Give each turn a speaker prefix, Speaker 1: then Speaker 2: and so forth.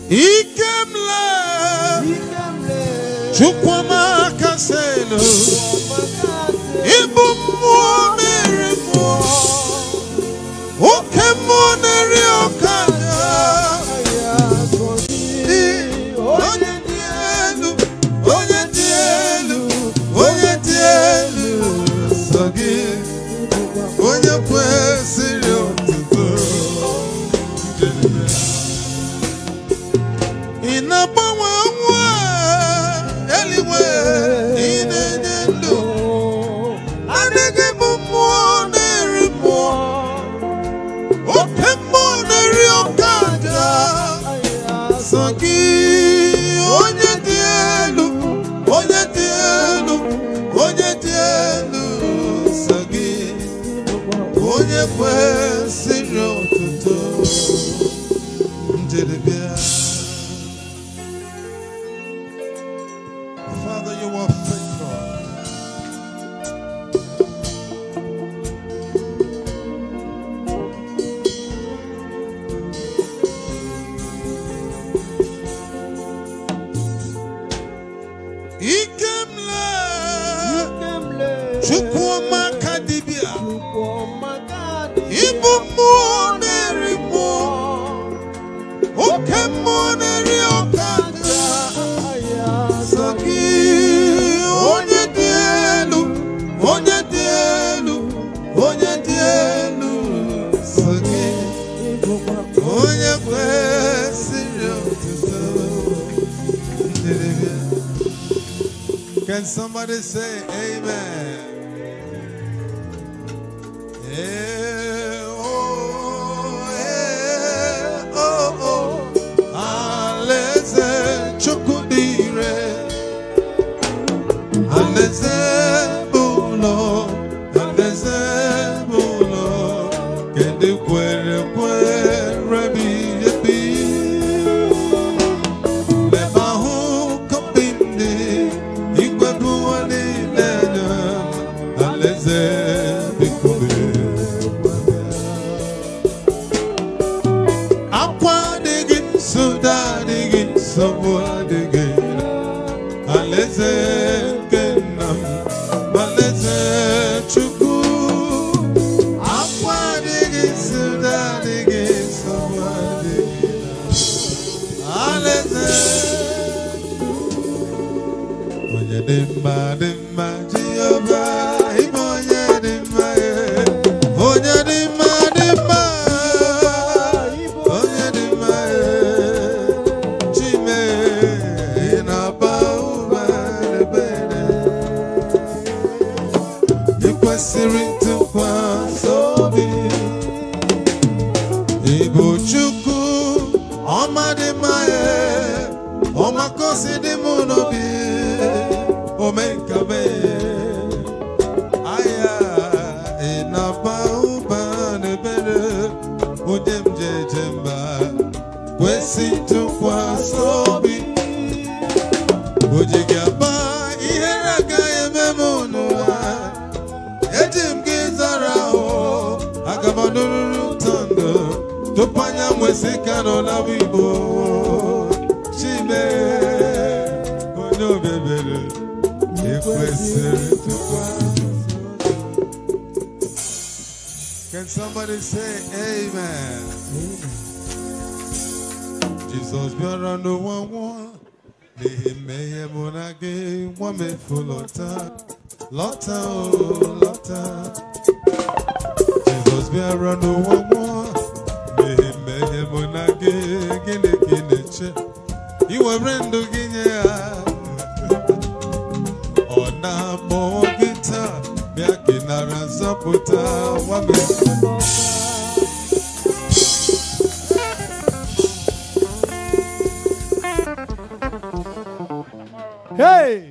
Speaker 1: Ikemle Chukwama Kaselo Ibumo Merimo Okemoneri Okada Onye dielu Sogi Onye kwesịrị otuto Inagbanwe nwa eluigwe na-enye ndụ adịghị m mmụọ na-eri mmụọ oke mmụọ na-eri oke aja sọ gị onye dị elu onye dị elu onye dị elu sọ gị onye kwesịrị otuto njedebe. Father, you are faithful. Ikemle Chukwuma Kadibia Ibumo Nerimo Okemoneri Okada Saki Onye dielu Saki Onye kwesịrị otuto. Can somebody say amen? Aleze chukudire Aleze bulo Kende kwere bi ebi Lebahu kopindi Igwe buwani lena Aleze bikube Akwa digin suda digin Sabwa digin Aleze kenam Aleze chuku Akwa digin suda digin Sabwa digin Aleze Onye dimma Jehova Ibo onye dimma Onye dimma Onye dimma Chime Inaba uba lebede Ikwesịrị ntụkwasị obi Ibo Chukwu Ọma dimma Ọmakosi dimu n'obi Omekabe Aya Inaba uba lebede Ojem jejemba Kwesi ntụkwasị obi Ojigaba ihere agaghị eme m n'ụwa eji m gị zara ahụ aga m nụrụrụ tọndụ tupu anya nwesị ka nọ na Igbo Chime onye obebere ekwesịrị ntụkwasị. Can somebody say amen? Jesus be around the one Nehemiah monage wame fulota Lota oh Lota Jesus be around the one Nehemiah monage gine che Iwe rendo ginye Ona mo gita Miaki narazaputa wame
Speaker 2: Hey!